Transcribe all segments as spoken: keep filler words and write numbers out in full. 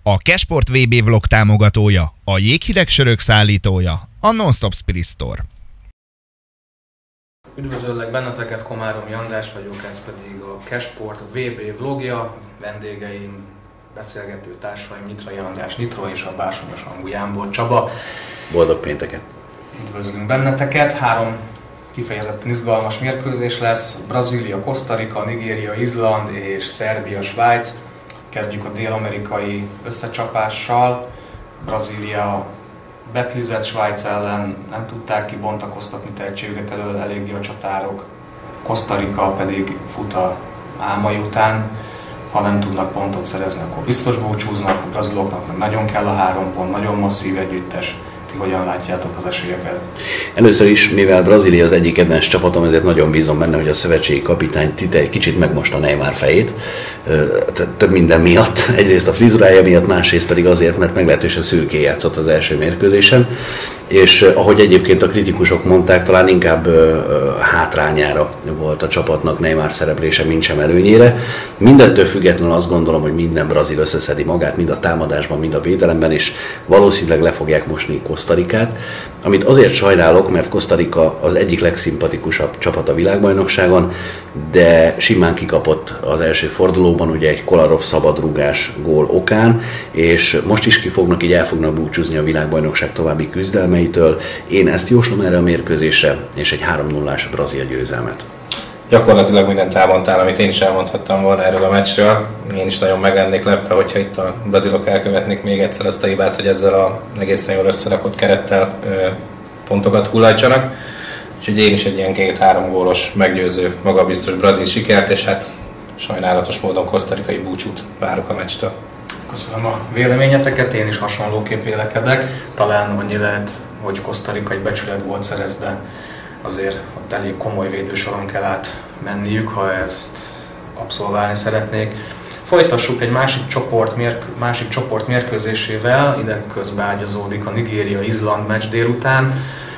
A Kesport vé bé vlog támogatója, a jéghideg sörök szállítója, a Non-Stop Spirit Store. Üdvözöllek benneteket, Komáromi András vagyok, ez pedig a Kesport vé bé vlogja. Vendégeim, beszélgető társaim Nyitrai András Nitro és a bársonyos hangú Jámbor Csaba. Boldog pénteket! Üdvözlünk benneteket! Három kifejezetten izgalmas mérkőzés lesz: Brazília, Costa Rica, Nigéria, Izland és Szerbia, Svájc. Kezdjük a dél-amerikai összecsapással. Brazília betlizett Svájc ellen, nem tudták kibontakoztatni tehetségüket elől eléggé a csatárok. Costa Rica pedig fut a álmai után. Ha nem tudnak pontot szerezni, akkor biztos búcsúznak. A braziloknak meg nagyon kell a három pont, nagyon masszív együttes. Ti hogyan látjátok az esélyeket? Először is, mivel Brazília az egyik kedvenc csapatom, ezért nagyon bízom benne, hogy a szövetségi kapitány Tite egy kicsit megmosta Neymar fejét. Több minden miatt. Egyrészt a frizurája miatt, másrészt pedig azért, mert meglehetősen szürkén játszott az első mérkőzésen. És ahogy egyébként a kritikusok mondták, talán inkább hátrányára volt a csapatnak Neymar szereplése, mint sem előnyére. Mindettől függetlenül azt gondolom, hogy minden brazil összeszedi magát, mind a támadásban, mind a védelemben, és valószínűleg le fogják mosni Costa Ricát, amit azért sajnálok, mert Costa Rica az egyik legszimpatikusabb csapat a világbajnokságon, de simán kikapott az első fordulóban, ugye egy Kolarov szabadrúgás gól okán, és most is ki fognak, így el fognak búcsúzni a világbajnokság további küzdelmeitől. Én ezt jóslom erre a mérkőzésre, és egy három nullás brazil győzelmet. Gyakorlatilag mindent elmondtál, amit én is elmondhattam volna erről a meccsről. Én is nagyon meg lennék lepve, hogyha itt a brazilok elkövetnék még egyszer azt a hibát, hogy ezzel a egészen jól összerakott kerettel ö, pontokat hullajtsanak. Úgyhogy én is egy ilyen két-három gólos, meggyőző, magabiztos brazil sikert, és hát sajnálatos módon kosztarikai búcsút várok a meccstől. Köszönöm a véleményeteket, én is hasonlóképp vélekedek. Talán annyi lehet, hogy Costa Rica egy becsület gólt szerez, de azért ott elég komoly védősoron kell átmenniük, ha ezt abszolválni szeretnék. Folytassuk egy másik csoport, mérk- másik csoport mérkőzésével, ide közbeágyazódik a Nigéria-Izland meccs délután.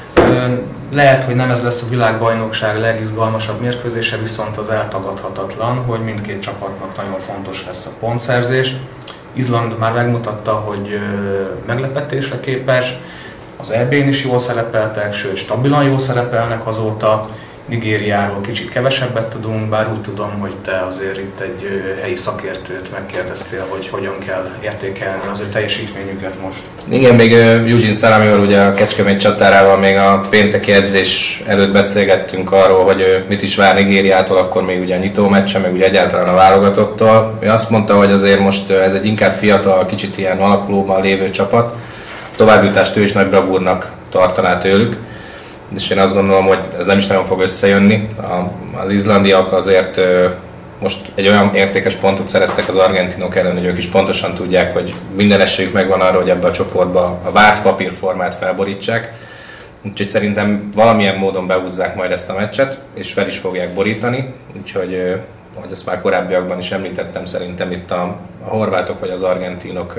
Lehet, hogy nem ez lesz a világbajnokság legizgalmasabb mérkőzése, viszont az eltagadhatatlan, hogy mindkét csapatnak nagyon fontos lesz a pontszerzés. Izland már megmutatta, hogy meglepetésre képes, az é bén is jól szerepeltek, sőt stabilan jól szerepelnek azóta. Nigériáról kicsit kevesebbet tudunk, bár úgy tudom, hogy te azért itt egy helyi szakértőt megkérdeztél, hogy hogyan kell értékelni az ő teljesítményüket most. Igen, még Eugene Salamival, ugye a Kecskemét csatárával még a pénteki edzés előtt beszélgettünk arról, hogy mit is vár Nigériától, akkor még ugye a nyitó meccsen, meg ugye egyáltalán a válogatottól. Ő azt mondta, hogy azért most ez egy inkább fiatal, kicsit ilyen alakulóban lévő csapat. Továbbjutást ő is nagy bravúrnak tartaná tőlük, és én azt gondolom, hogy ez nem is nagyon fog összejönni. Az izlandiak azért most egy olyan értékes pontot szereztek az argentinok ellen, hogy ők is pontosan tudják, hogy minden esélyük megvan arra, hogy ebbe a csoportba a várt papírformát felborítsák. Úgyhogy szerintem valamilyen módon behúzzák majd ezt a meccset, és fel is fogják borítani. Úgyhogy, ahogy ezt már korábbiakban is említettem, szerintem itt a, a horvátok vagy az argentinok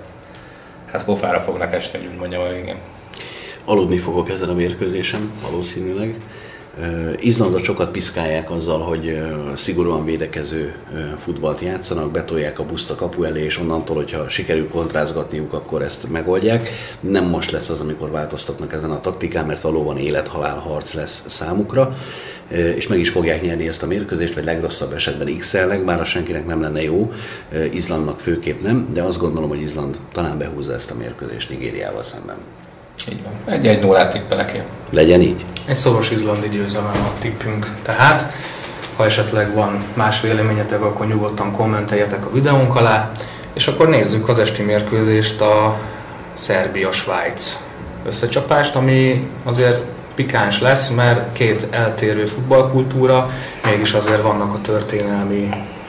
hát pofára fognak esni, hogy úgy mondjam a végén. Aludni fogok ezen a mérkőzésen, valószínűleg. Izlandot sokat piszkálják azzal, hogy szigorúan védekező futballt játszanak, betolják a buszt a kapu elé, és onnantól, hogyha sikerül kontrázgatniuk, akkor ezt megoldják. Nem most lesz az, amikor változtatnak ezen a taktikán, mert valóban élet-halál harc lesz számukra, és meg is fogják nyerni ezt a mérkőzést, vagy legrosszabb esetben iksz-elnek, bár a senkinek nem lenne jó, Izlandnak főképp nem, de azt gondolom, hogy Izland talán behúzza ezt a mérkőzést Nigériával szemben. Így van. Egy-egy nullát tippelek én. Legyen így. Egy szoros izlandi győzelem a tippünk tehát. Ha esetleg van más véleményetek, akkor nyugodtan kommenteljetek a videónk alá. És akkor nézzük az esti mérkőzést, a Szerbia-Svájc összecsapást, ami azért pikáns lesz, mert két eltérő futballkultúra, mégis azért vannak a történelmi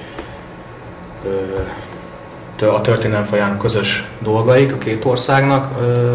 a történelem folyán közös dolgaik a két országnak.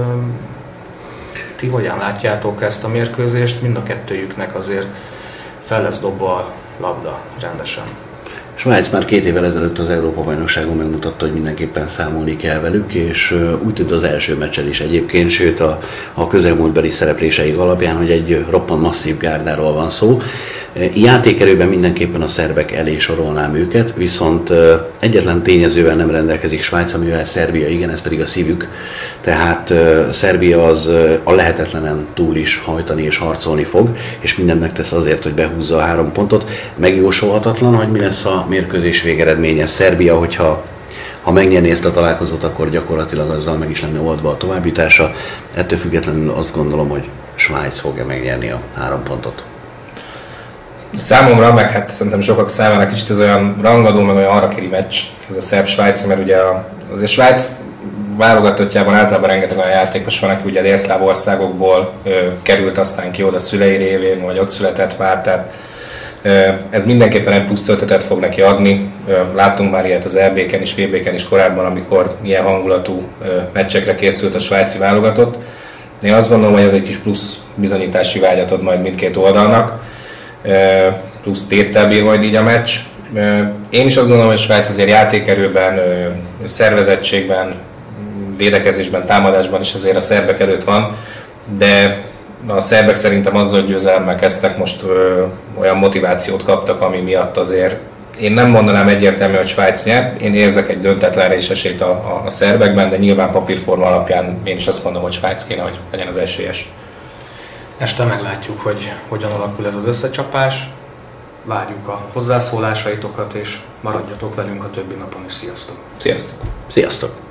Ti hogyan látjátok ezt a mérkőzést? Mind a kettőjüknek azért fel lesz dobva a labda rendesen. Svájc már két évvel ezelőtt az Európa-bajnokságon megmutatta, hogy mindenképpen számolni kell velük, és úgy tűnt az első meccsen is egyébként, sőt a, a közelmúltbeli szerepléseik alapján, hogy egy roppant masszív gárdáról van szó. Játékerőben mindenképpen a szerbek elé sorolnám őket, viszont egyetlen tényezővel nem rendelkezik Svájc, amivel Szerbia igen, ez pedig a szívük. Tehát Szerbia az a lehetetlenen túl is hajtani és harcolni fog, és mindent megtesz azért, hogy behúzza a három pontot. Megjósolhatatlan, hogy mi lesz a mérkőzés végeredménye. Szerbia, hogyha ha megnyerni ezt a találkozót, akkor gyakorlatilag azzal meg is lenne oldva a továbbjutása. Ettől függetlenül azt gondolom, hogy Svájc fogja megnyerni a három pontot. Számomra, meg hát szerintem sokak számára kicsit ez olyan rangadó, meg olyan harakiri meccs, ez a szerb-svájci, mert ugye azért Svájc válogatottjában általában rengeteg olyan játékos van, aki ugye délszláv országokból ö, került aztán ki oda szülei révén, vagy ott született már, tehát ö, ez mindenképpen egy plusz töltetet fog neki adni. Ö, láttunk már ilyet az é bé-ken is, vé bé-ken is korábban, amikor ilyen hangulatú ö, meccsekre készült a svájci válogatott. Én azt gondolom, hogy ez egy kis plusz bizonyítási vágyat ad majd mindkét oldalnak, plusz téttel bír majd így a meccs. Én is azt gondolom, hogy Svájc azért játékerőben, szervezettségben, védekezésben, támadásban is azért a szerbek előtt van, de a szerbek szerintem azzal, hogy győzelemmel kezdtek, most olyan motivációt kaptak, ami miatt azért én nem mondanám egyértelmű, hogy Svájc nyer, én érzek egy döntetlenre is esélyt a, a, a szerbekben, de nyilván papírforma alapján én is azt mondom, hogy Svájc kéne, hogy legyen az esélyes. Este meglátjuk, hogy hogyan alakul ez az összecsapás. Várjuk a hozzászólásaitokat, és maradjatok velünk a többi napon is. Sziasztok! Sziasztok! Sziasztok!